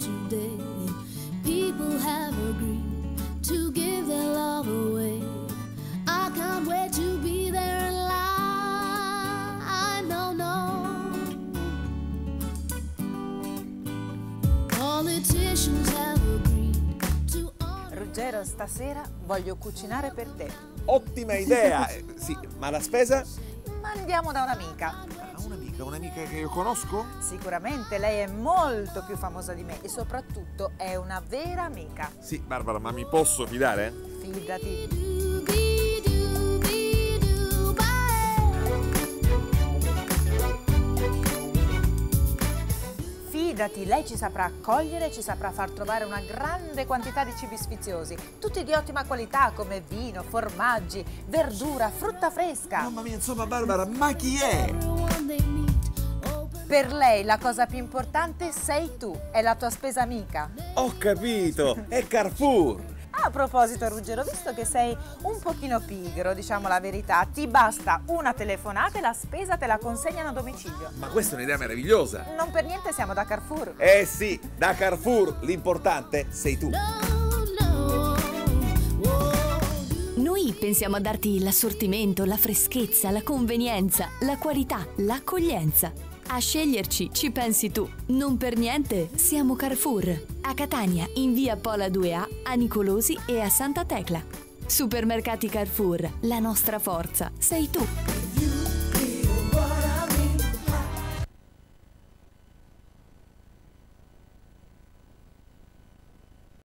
today. People have agreed to give their love away. I can't wait to be there in line. No, no. Politicians have agreed to honor. Ruggero, stasera voglio cucinare per te. Ottima idea! Sì, ma la spesa? Ma andiamo da un'amica. Ah, un'amica che io conosco? Sicuramente lei è molto più famosa di me e soprattutto è una vera amica. Sì, Barbara, ma mi posso fidare? Fidati. Fidati, lei ci saprà accogliere, ci saprà far trovare una grande quantità di cibi sfiziosi, tutti di ottima qualità come vino, formaggi, verdura, frutta fresca. Mamma mia, insomma, Barbara, ma chi è? Per lei la cosa più importante sei tu, è la tua spesa amica. Ho capito, è Carrefour! A proposito, Ruggero, visto che sei un pochino pigro, diciamo la verità, ti basta una telefonata e la spesa te la consegnano a domicilio. Ma questa è un'idea meravigliosa! Non per niente siamo da Carrefour. Eh sì, da Carrefour l'importante sei tu! Noi pensiamo a darti l'assortimento, la freschezza, la convenienza, la qualità, l'accoglienza. A sceglierci ci pensi tu. Non per niente siamo Carrefour. A Catania, in via Pola 2A, a Nicolosi e a Santa Tecla. Supermercati Carrefour, la nostra forza sei tu.